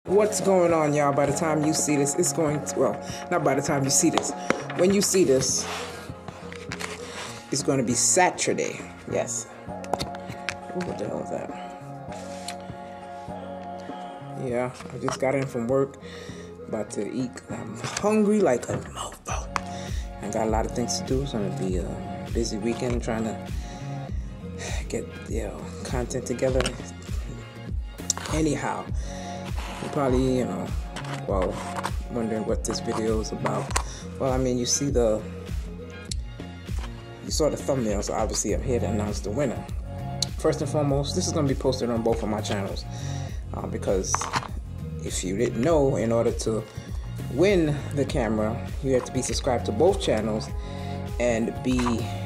What's going on, y'all? By the time you see this, it's going to, well, not by the time you see this. When you see this, it's going to be Saturday. Yes. Ooh, what the hell is that? Yeah, I just got in from work. About to eat. I'm hungry like a mofo. I got a lot of things to do. It's going to be a busy weekend trying to get, content together. Anyhow. You're probably, wondering what this video is about. Well, I mean, you saw the thumbnail, so obviously I'm here to announce the winner. First and foremost, this is going to be posted on both of my channels, because if you didn't know, in order to win the camera, you have to be subscribed to both channels and be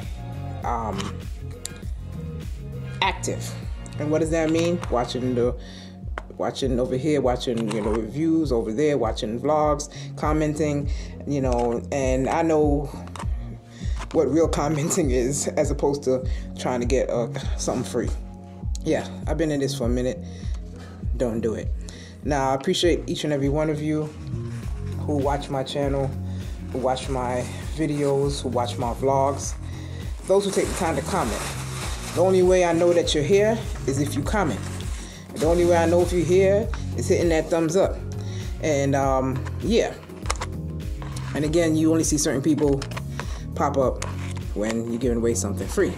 active. And what does that mean? Watching over here, watching reviews over there, watching vlogs, commenting, and I know what real commenting is as opposed to trying to get something free. Yeah, I've been in this for a minute. Don't do it. Now, I appreciate each and every one of you who watch my channel, who watch my videos, who watch my vlogs, those who take the time to comment. The only way I know that you're here is if you comment. The only way I know if you're here is hitting that thumbs up. And yeah. And again, you only see certain people pop up when you're giving away something free.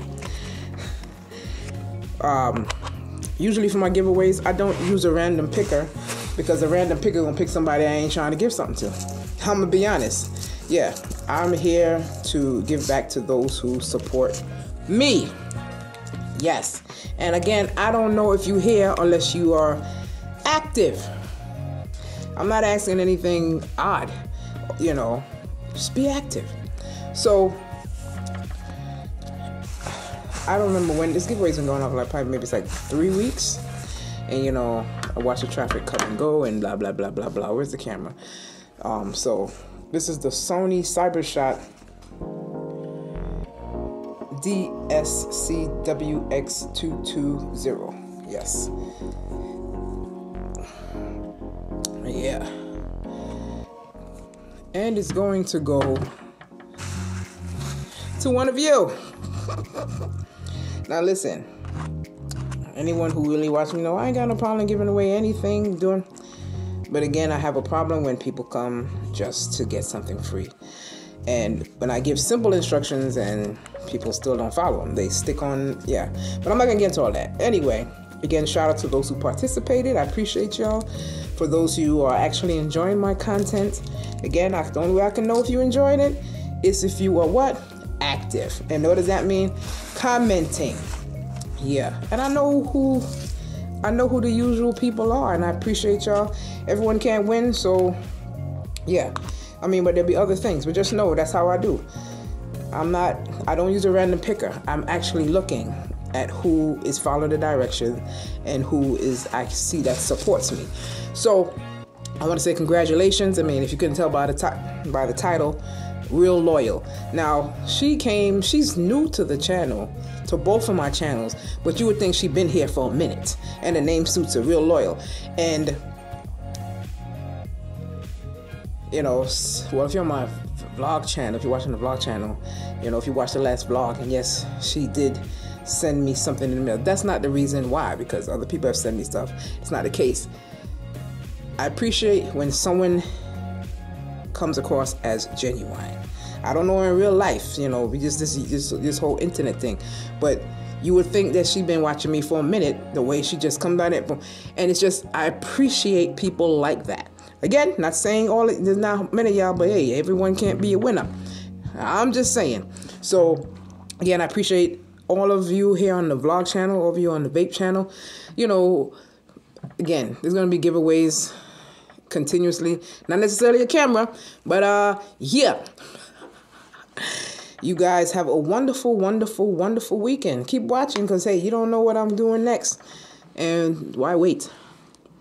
Usually for my giveaways, I don't use a random picker, because a random picker gonna pick somebody I ain't trying to give something to. I'm gonna be honest. Yeah, I'm here to give back to those who support me. Yes. And again, I don't know if you're here unless you are active. I'm not asking anything odd, just be active. So, I don't remember when this giveaway's been going on, like probably maybe it's like 3 weeks. And I watch the traffic come and go and blah, blah, blah, blah, blah. Where's the camera? So, this is the Sony CyberShot DSCWX220. Yes. Yeah. And it's going to go to one of you. Now listen, anyone who really watches me know I ain't got no problem giving away anything, but again, I have a problem when people come just to get something free. And when I give simple instructions and people still don't follow them, they stick on, but I'm not gonna get into all that. Anyway, again, shout out to those who participated. I appreciate y'all. For those who are actually enjoying my content, again, the only way I can know if you enjoyed it is if you are what? Active. And what does that mean? Commenting. Yeah. And I know who the usual people are, and I appreciate y'all. Everyone can't win, so yeah. I mean, but there'll be other things, but just know that's how I do. I don't use a random picker. I'm actually looking at who is following the direction and who is I see that supports me. So I want to say congratulations. I mean, if you couldn't tell by the title, Real Loyal. Now, she's new to the channel, to both of my channels, but you would think she'd been here for a minute, and the name suits her, Real Loyal. And well, if you're on my vlog channel, if you're watching the vlog channel, if you watched the last vlog, and yes, she did send me something in the mail. That's not the reason why, because other people have sent me stuff. It's not the case. I appreciate when someone comes across as genuine. I don't know in real life, we just this whole internet thing, but you would think that she'd been watching me for a minute, the way she just comes on it, and it's just, I appreciate people like that. Again, not saying there's not many of y'all, but hey, everyone can't be a winner. I'm just saying. So, again, I appreciate all of you here on the vlog channel, all of you on the vape channel. Again, there's going to be giveaways continuously. Not necessarily a camera, but yeah. You guys have a wonderful, wonderful, wonderful weekend. Keep watching, because, hey, you don't know what I'm doing next. And why wait?